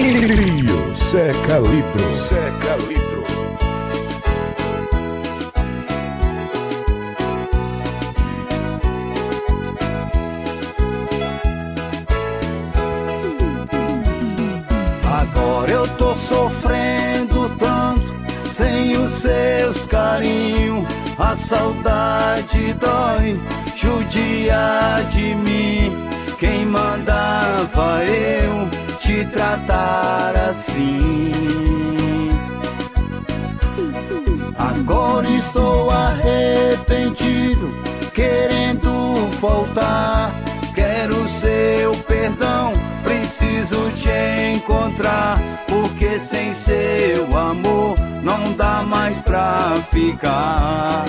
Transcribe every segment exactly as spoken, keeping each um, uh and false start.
Trio Seca Litro, Seca Litro. Agora eu tô sofrendo tanto sem os seus carinhos. A saudade dói, judia de mim. Quem mandava eu te tratar assim? Agora estou arrependido, querendo voltar. Quero seu perdão, preciso te encontrar. Porque sem seu amor não dá mais pra ficar.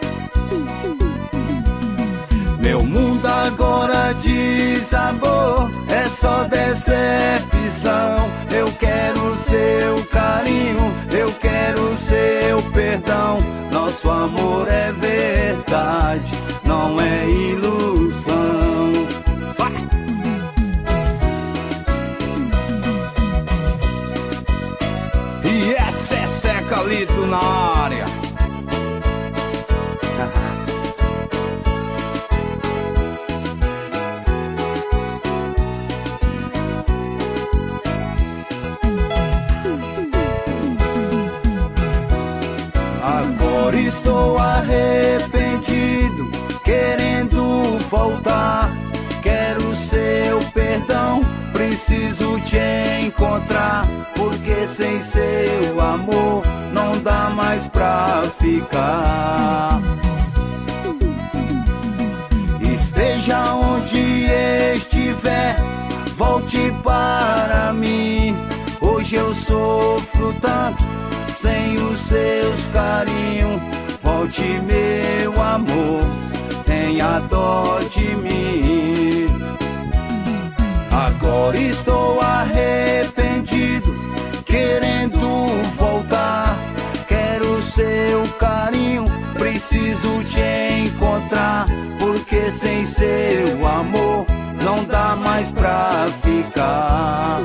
Meu mundo agora desabou, é só decepção. Eu quero seu carinho, eu quero seu perdão. Nosso amor é verdade, não é ilusão. Vai! E essa é Seca Litro na área. Agora estou arrependido, querendo voltar. Quero seu perdão, preciso te encontrar. Porque sem seu amor não dá mais pra ficar. Esteja onde estiver, volte para mim. Hoje eu sofro tanto sem os seus carinhos. Volte, meu amor, tenha dó de mim. Agora estou arrependido, querendo voltar. Quero seu carinho, preciso te encontrar. Porque sem seu amor não dá mais pra ficar.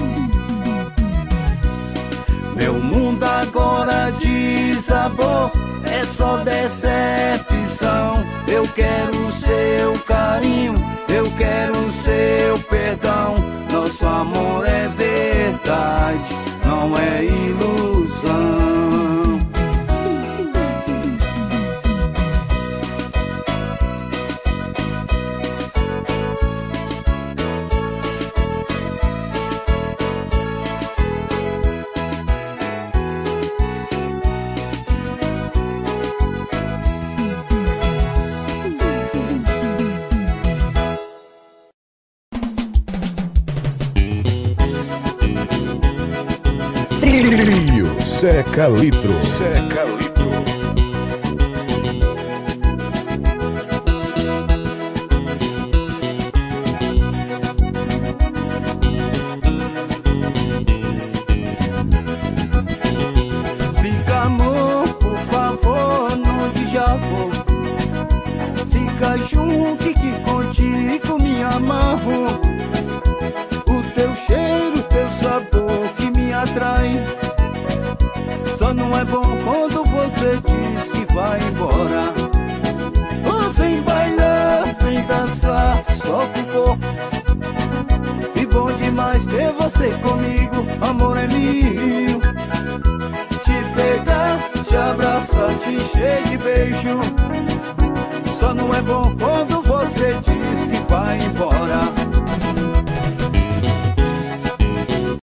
Meu mundo agora desabou, é só decepção. Eu quero seu carinho, eu quero seu perdão. Nosso amor é verdade, não é ilusão. Trio Seca Litro, Seca Litro. Fica, amor, por favor, não diz já vou. Fica junto que contigo me amarro. O teu cheiro, teu sabor que me atrai. Só não é bom quando você diz que vai embora. Oh, vem bailar, vem dançar, solta o corpo. E bom demais ter você comigo, amor é meu. Te pegar, te abraçar, te encher de beijo. Só não é bom quando você diz que vai embora.